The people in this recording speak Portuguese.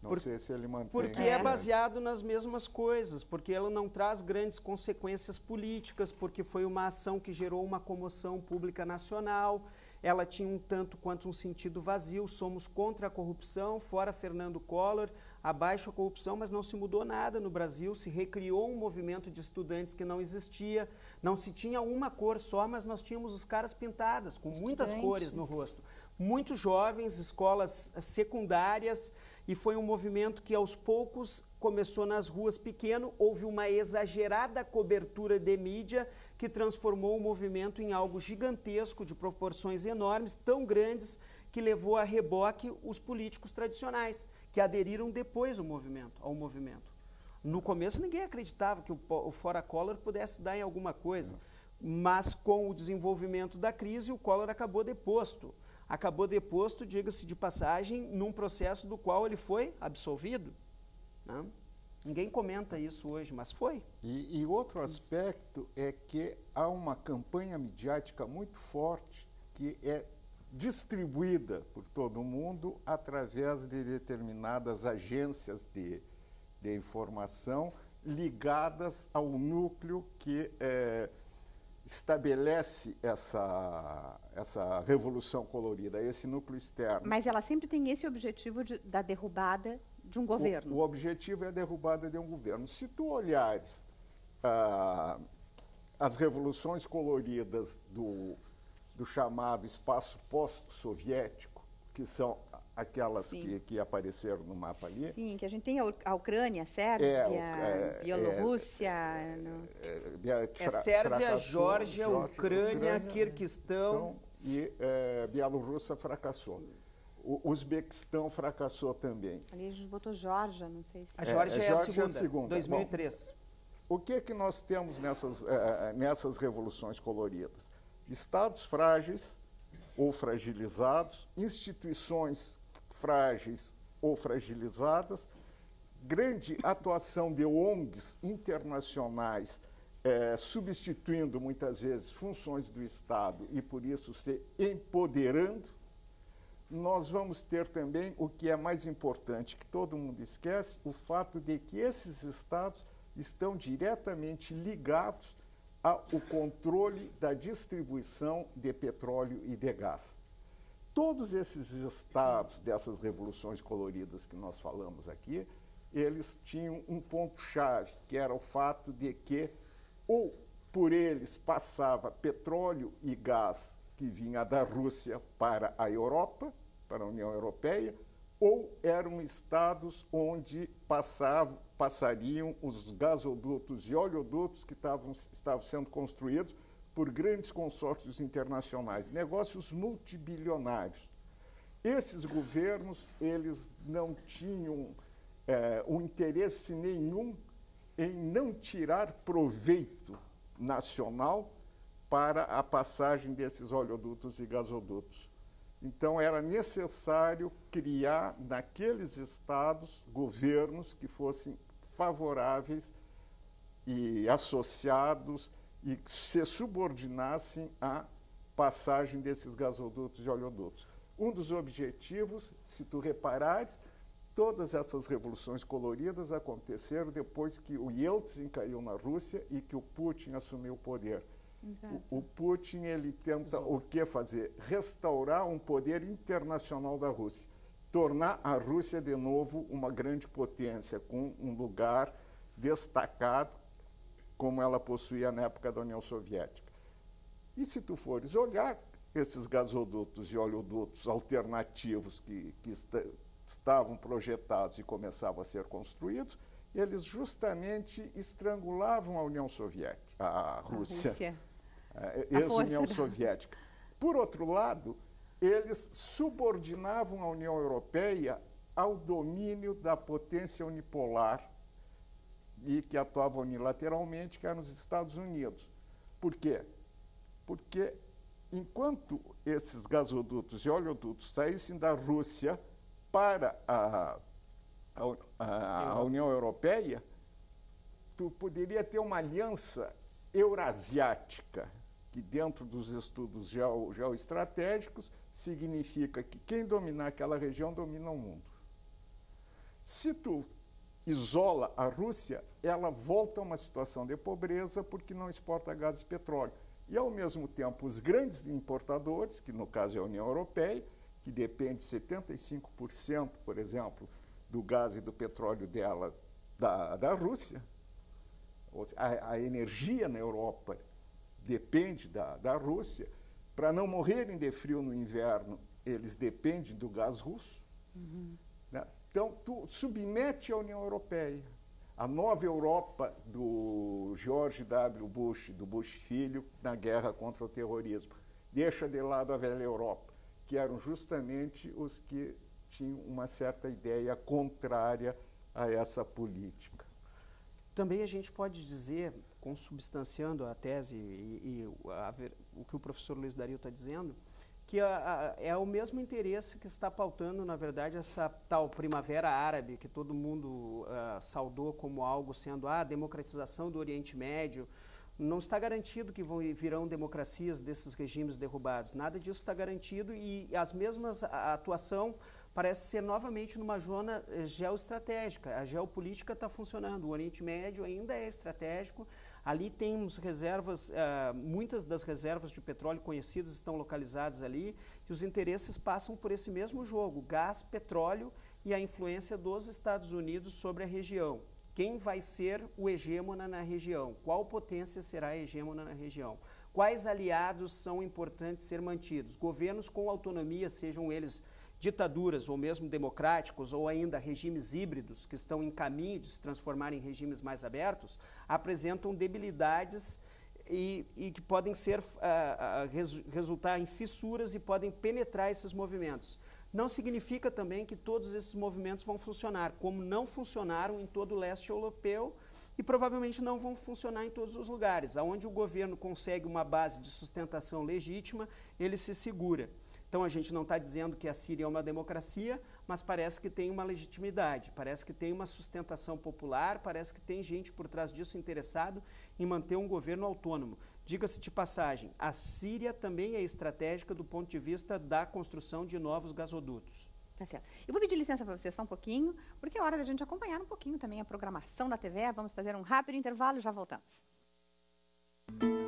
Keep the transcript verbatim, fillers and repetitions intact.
Não Por, sei se ele mantém. Porque é. é baseado nas mesmas coisas, porque ela não traz grandes consequências políticas, porque foi uma ação que gerou uma comoção pública nacional, ela tinha um tanto quanto um sentido vazio, somos contra a corrupção, fora Fernando Collor, abaixo a corrupção, mas não se mudou nada no Brasil, se recriou um movimento de estudantes que não existia, não se tinha uma cor só, mas nós tínhamos os caras pintadas, com muitas cores no rosto. Muito jovens, escolas secundárias, e foi um movimento que aos poucos começou nas ruas pequeno, houve uma exagerada cobertura de mídia que transformou o movimento em algo gigantesco, de proporções enormes, tão grandes, que levou a reboque os políticos tradicionais, que aderiram depois ao movimento, ao movimento. No começo ninguém acreditava que o, o Fora Collor pudesse dar em alguma coisa, mas com o desenvolvimento da crise, o Collor acabou deposto. Acabou deposto, diga-se de passagem, num processo do qual ele foi absolvido. Né? Ninguém comenta isso hoje, mas foi. E, e outro aspecto é que há uma campanha midiática muito forte que é distribuída por todo o mundo através de determinadas agências de, de informação ligadas ao núcleo que é, estabelece essa, essa revolução colorida, esse núcleo externo. Mas ela sempre tem esse objetivo de, da derrubada de um governo. O, o objetivo é a derrubada de um governo. Se tu olhares ah, as revoluções coloridas do, do chamado espaço pós-soviético, que são aquelas que, que apareceram no mapa ali. Sim, que a gente tem a Ucrânia, a Sérvia, é, é, Bielorrússia... É, no... é, é, é Sérvia, Geórgia, Geórgia, Ucrânia, Quirguistão... E é, Bielorrússia fracassou. O Uzbequistão fracassou também. Ali a gente botou Geórgia, não sei se... A Geórgia é, é, a segunda, é a segunda, dois mil e três. Bom, o que é que nós temos nessas, é, nessas revoluções coloridas? Estados frágeis ou fragilizados, instituições frágeis ou fragilizadas, grande atuação de O N Gs internacionais, é, substituindo muitas vezes funções do Estado e por isso se empoderando. Nós vamos ter também o que é mais importante, que todo mundo esquece, o fato de que esses Estados estão diretamente ligados ao controle da distribuição de petróleo e de gás. Todos esses estados dessas revoluções coloridas que nós falamos aqui, eles tinham um ponto-chave, que era o fato de que ou por eles passava petróleo e gás que vinha da Rússia para a Europa, para a União Europeia, ou eram estados onde passavam, passariam os gasodutos e oleodutos que estavam, estavam sendo construídos por grandes consórcios internacionais, negócios multibilionários. Esses governos, eles não tinham é, um interesse nenhum em não tirar proveito nacional para a passagem desses oleodutos e gasodutos. Então, era necessário criar naqueles estados governos que fossem favoráveis e associados e que se subordinassem à passagem desses gasodutos e oleodutos. Um dos objetivos, se tu reparares, todas essas revoluções coloridas aconteceram depois que o Yeltsin caiu na Rússia e que o Putin assumiu o poder. O, o Putin, ele tenta o que fazer? Restaurar um poder internacional da Rússia, tornar a Rússia de novo uma grande potência, com um lugar destacado, como ela possuía na época da União Soviética. E se tu fores olhar esses gasodutos e oleodutos alternativos que, que está, estavam projetados e começavam a ser construídos, eles justamente estrangulavam a União Soviética, a Rússia, a ex-União Soviética. Por outro lado, eles subordinavam a União Europeia ao domínio da potência unipolar e que atuava unilateralmente, que era nos Estados Unidos. Por quê? Porque enquanto esses gasodutos e oleodutos saíssem da Rússia para a, a, a União Europeia, tu poderia ter uma aliança eurasiática, que dentro dos estudos geo, geoestratégicos significa que quem dominar aquela região domina o mundo. Se tu isola a Rússia, ela volta a uma situação de pobreza porque não exporta gás e petróleo. E, ao mesmo tempo, os grandes importadores, que no caso é a União Europeia, que depende setenta e cinco por cento, por exemplo, do gás e do petróleo dela da, da Rússia, a, a energia na Europa depende da, da Rússia. Para não morrerem de frio no inverno, eles dependem do gás russo. Uhum. Né? Então, tu submete a União Europeia. A nova Europa do George W. Bush, do Bush filho, na guerra contra o terrorismo. Deixa de lado a velha Europa, que eram justamente os que tinham uma certa ideia contrária a essa política. Também a gente pode dizer, consubstanciando a tese e, e a, o que o professor Luiz Dario está dizendo, que a, a, é o mesmo interesse que está pautando, na verdade, essa tal primavera árabe, que todo mundo uh, saudou como algo sendo a democratização do Oriente Médio. Não está garantido que vão, virão democracias desses regimes derrubados. Nada disso está garantido e as mesmas, a atuação parece ser novamente numa zona geoestratégica. A geopolítica está funcionando, o Oriente Médio ainda é estratégico. Ali temos reservas, uh, muitas das reservas de petróleo conhecidas estão localizadas ali e os interesses passam por esse mesmo jogo, gás, petróleo e a influência dos Estados Unidos sobre a região. Quem vai ser o hegemona na região? Qual potência será a hegemona na região? Quais aliados são importantes ser mantidos? Governos com autonomia, sejam eles ditaduras ou mesmo democráticos ou ainda regimes híbridos que estão em caminho de se transformar em regimes mais abertos, apresentam debilidades e, e que podem ser, uh, uh, res, resultar em fissuras e podem penetrar esses movimentos. Não significa também que todos esses movimentos vão funcionar, como não funcionaram em todo o leste europeu e provavelmente não vão funcionar em todos os lugares. Onde o governo consegue uma base de sustentação legítima, ele se segura. Então, a gente não está dizendo que a Síria é uma democracia, mas parece que tem uma legitimidade, parece que tem uma sustentação popular, parece que tem gente por trás disso interessado em manter um governo autônomo. Diga-se de passagem, a Síria também é estratégica do ponto de vista da construção de novos gasodutos. Tá certo. Eu vou pedir licença para você só um pouquinho, porque é hora da gente acompanhar um pouquinho também a programação da T V. Vamos fazer um rápido intervalo e já voltamos.